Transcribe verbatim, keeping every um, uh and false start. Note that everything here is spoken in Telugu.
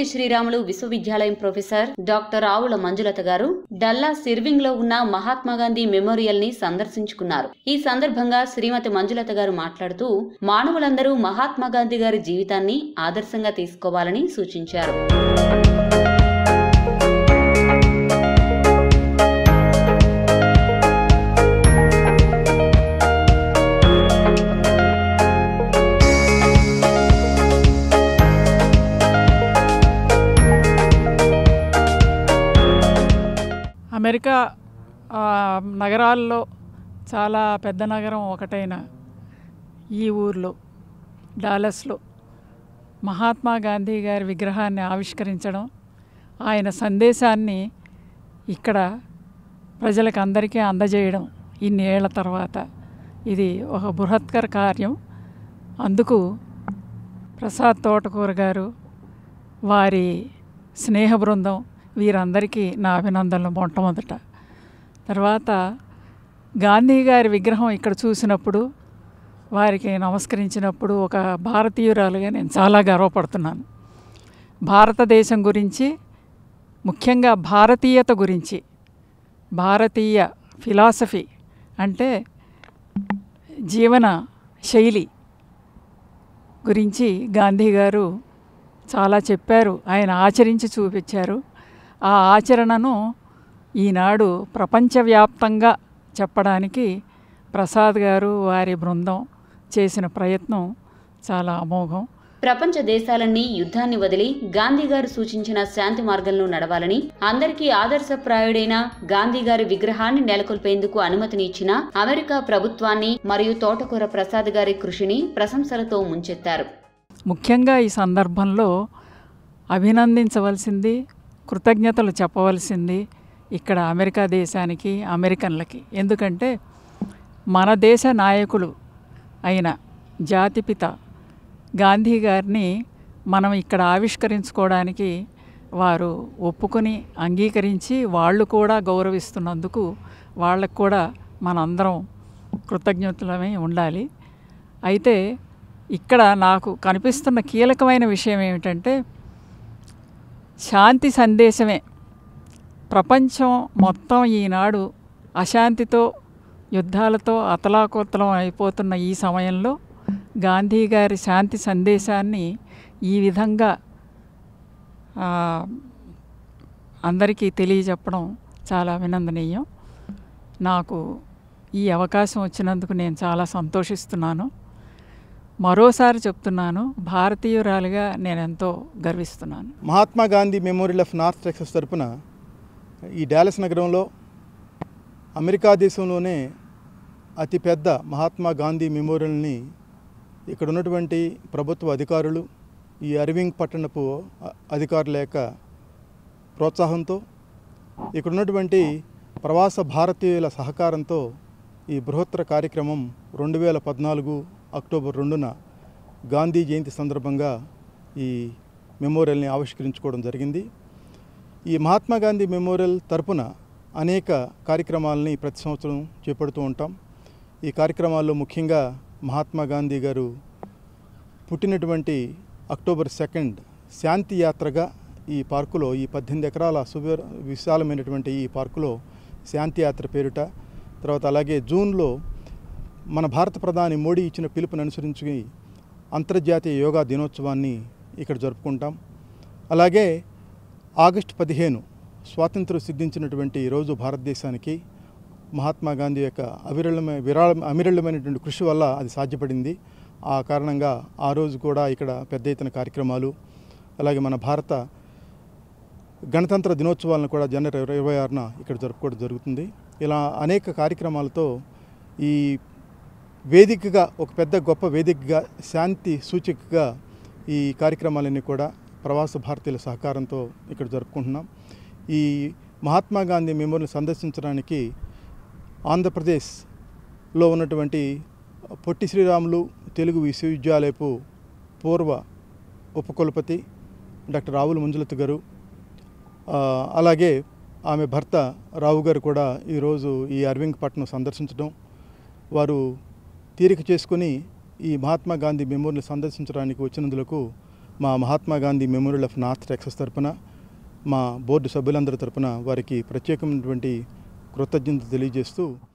పొట్టి శ్రీరాములు విశ్వవిద్యాలయం ప్రొఫెసర్ డాక్టర్ ఆవుల మంజులత గారు డల్లాస్ ఇర్వింగ్ లో ఉన్న మహాత్మాగాంధీ మెమోరియల్ ని సందర్శించుకున్నారు. ఈ సందర్భంగా శ్రీమతి మంజులత గారు మాట్లాడుతూ మానవులందరూ మహాత్మాగాంధీ గారి జీవితాన్ని ఆదర్శంగా తీసుకోవాలని సూచించారు. అమెరికా నగరాల్లో చాలా పెద్ద నగరం ఒకటైన ఈ ఊర్లో డాలస్లో మహాత్మా గాంధీ గారి విగ్రహాన్ని ఆవిష్కరించడం, ఆయన సందేశాన్ని ఇక్కడ ప్రజలకు అందరికీ అందజేయడం ఇన్ని ఏళ్ల తర్వాత ఇది ఒక బృహత్కర కార్యం. అందుకు ప్రసాద్ తోటకూర గారు, వారి స్నేహ బృందం, వీరందరికీ నా అభినందనలు మొట్టమొదట. తర్వాత గాంధీ గారి విగ్రహం ఇక్కడ చూసినప్పుడు, వారికి నమస్కరించినప్పుడు ఒక భారతీయురాలుగా నేను చాలా గర్వపడుతున్నాను. భారతదేశం గురించి, ముఖ్యంగా భారతీయత గురించి, భారతీయ ఫిలాసఫీ అంటే జీవన శైలి గురించి గాంధీ గారు చాలా చెప్పారు. ఆయన ఆచరించి చూపించారు. ఆ ఆచరణను ఈనాడు ప్రపంచవ్యాప్తంగా చెప్పడానికి ప్రసాద్ గారు, వారి బృందం చేసిన ప్రయత్నం చాలా అమోఘం. ప్రపంచ దేశాలన్నీ యుద్ధాన్ని వదిలి గాంధీ గారు సూచించిన శాంతి మార్గంలో నడవాలని, అందరికీ ఆదర్శప్రాయుడైన గాంధీ గారి విగ్రహాన్ని నెలకొల్పేందుకు అనుమతిని ఇచ్చిన అమెరికా ప్రభుత్వాన్ని మరియు తోటకూర ప్రసాద్ గారి కృషిని ప్రశంసలతో ముంచెత్తారు. ముఖ్యంగా ఈ సందర్భంలో అభినందించవలసింది, కృతజ్ఞతలు చెప్పవలసింది ఇక్కడ అమెరికా దేశానికి, అమెరికన్లకి. ఎందుకంటే మన దేశ నాయకులు అయిన జాతిపిత గాంధీ గారిని మనం ఇక్కడ ఆవిష్కరించుకోవడానికి వారు ఒప్పుకొని అంగీకరించి వాళ్ళు కూడా గౌరవిస్తున్నందుకు వాళ్ళకు కూడా మనందరం కృతజ్ఞతలమై ఉండాలి. అయితే ఇక్కడ నాకు కనిపిస్తున్న కీలకమైన విషయం ఏమిటంటే, శాంతి సందేశమే. ప్రపంచం మొత్తం ఈనాడు అశాంతితో, యుద్ధాలతో అతలాకుతలం అయిపోతున్న ఈ సమయంలో గాంధీ గారి శాంతి సందేశాన్ని ఈ విధంగా అందరికీ తెలియజెప్పడం చాలా అభినందనీయం. నాకు ఈ అవకాశం వచ్చినందుకు నేను చాలా సంతోషిస్తున్నాను. మరోసారి చెప్తున్నాను, భారతీయురాలుగా నేను ఎంతో గర్విస్తున్నాను. Mahatma Gandhi memorial of North Texas తరపున ఈ డాలస్ నగరంలో అమెరికా దేశంలోనే అతిపెద్ద మహాత్మా గాంధీ మెమోరియల్ని ఇక్కడ ఉన్నటువంటి ప్రభుత్వ అధికారులు, ఈ ఇర్వింగ్ పట్టణపు అధికారుల యొక్క ప్రోత్సాహంతో, ఇక్కడ ఉన్నటువంటి ప్రవాస భారతీయుల సహకారంతో ఈ బృహత్తర కార్యక్రమం రెండు వేల పద్నాలుగు అక్టోబర్ రెండున గాంధీ జయంతి సందర్భంగా ఈ మెమోరియల్ని ఆవిష్కరించుకోవడం జరిగింది. ఈ మహాత్మా గాంధీ మెమోరియల్ తరపున అనేక కార్యక్రమాలని ప్రతి సంవత్సరం చేపడుతూ ఉంటాం. ఈ కార్యక్రమాల్లో ముఖ్యంగా మహాత్మా గాంధీ గారు పుట్టినటువంటి అక్టోబర్ సెకండ్ శాంతి యాత్రగా ఈ పార్కులో, ఈ పద్దెనిమిది ఎకరాల సువిర విశాలమైనటువంటి ఈ పార్కులో శాంతి యాత్ర పేరిట, తర్వాత అలాగే జూన్లో మన భారత ప్రధాని మోడీ ఇచ్చిన పిలుపుని అనుసరించి అంతర్జాతీయ యోగా దినోత్సవాన్ని ఇక్కడ జరుపుకుంటాం. అలాగే ఆగస్టు పదిహేను స్వాతంత్రం సిద్ధించినటువంటి రోజు భారతదేశానికి మహాత్మా గాంధీ యొక్క అవిరళమైన విరాళ అమిరళమైనటువంటి కృషి వల్ల అది సాధ్యపడింది. ఆ కారణంగా ఆ రోజు కూడా ఇక్కడ పెద్ద ఎత్తున కార్యక్రమాలు, అలాగే మన భారత గణతంత్ర దినోత్సవాలను కూడా జనవరి ఇరవై ఆరున ఇక్కడ జరుపుకోవడం జరుగుతుంది. ఇలా అనేక కార్యక్రమాలతో ఈ వేదికగా, ఒక పెద్ద గొప్ప వేదికగా, శాంతి సూచికగా ఈ కార్యక్రమాలన్నీ కూడా ప్రవాస భారతీయుల సహకారంతో ఇక్కడ జరుపుకుంటున్నాం. ఈ మహాత్మా గాంధీ మెమోరియల్ సందర్శించడానికి ఆంధ్రప్రదేశ్లో ఉన్నటువంటి పొట్టి శ్రీరాములు తెలుగు విశ్వవిద్యాలయపు పూర్వ ఉపకులపతి డాక్టర్ ఆవుల మంజులత గారు, అలాగే ఆమె భర్త రావు గారు కూడా ఈరోజు ఈ ఇర్వింగ్ పట్టణం సందర్శించడం, వారు తీరిక చేసుకుని ఈ మహాత్మా గాంధీ మెమోరియల్ సందర్శించడానికి వచ్చినందుకు మా Mahatma Gandhi memorial of North Texas తరపున, మా బోర్డు సభ్యులందరి తరపున వారికి ప్రత్యేకమైనటువంటి కృతజ్ఞత తెలియజేస్తూ